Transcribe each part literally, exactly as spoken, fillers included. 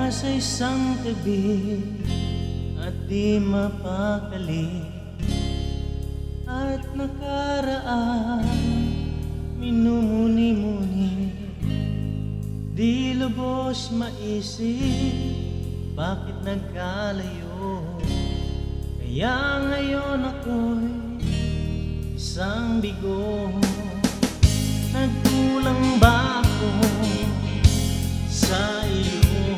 nasa isang tabi at di mapakali, at nakaraan minumuni-muni, di lubos maisip bakit nagkalayo. Kaya ngayon ako'y isang bigo. Nagkulang ba ako sa iyo?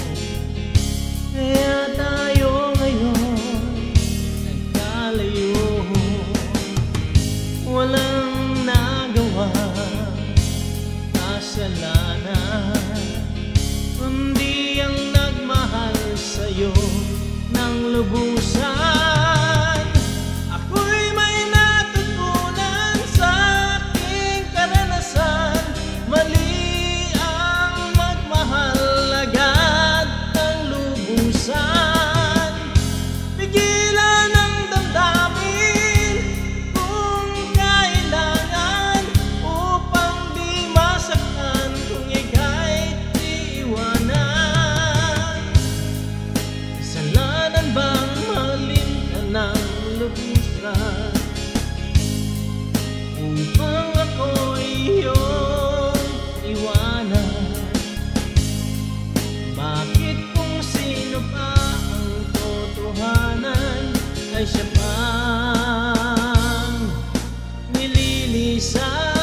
Kaya tayo ngayon nagkalayo. Walang nagawa kasalanan, kundi ang nagmahal sa'yo ng lubusan. Upang ako'y iyong iwanan, bakit kung sino pa ang totohanan ay siya pang nililisan?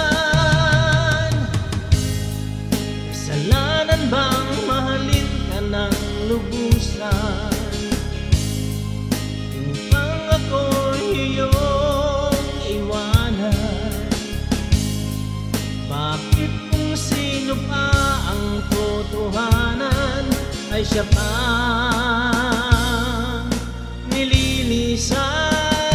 Kasalanan bang mahalin ka ng lubusan? Upang ako'y iyong iwanan, bakit kung sino pa ang totohanan ay siya pang nililisan?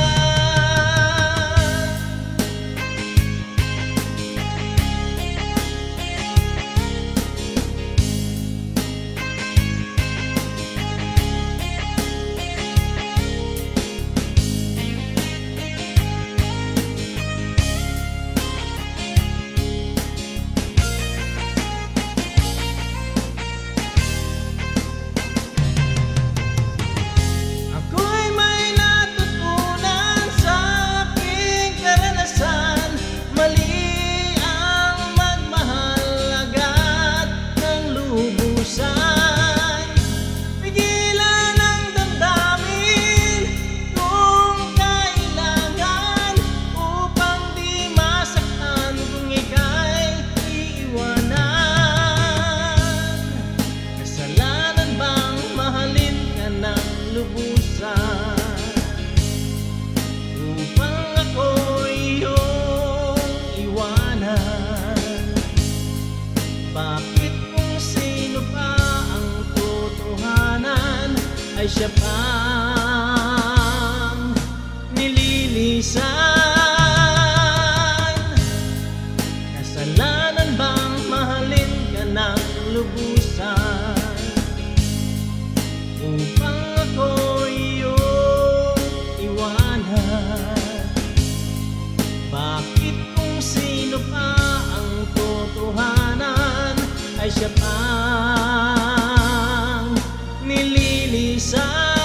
Upang ako'y iyong iwanan, bakit kung sino pa ang totohanan ay siya pang nililisan? Kasalanan bang mahalin ka ng lubusan? Upang ako'y iyong iwanan, bakit kung sino pa ang totohanan ay siya pang nililisan?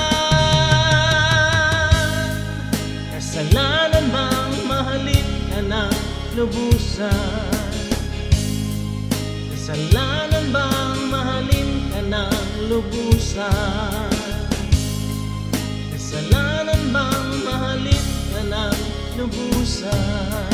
Kasalanan bang mahalin ka ng lubusan? Kasalanan bang mahalin ka ng lubusan? Kasalanan bang mahalin ka ng lubusan?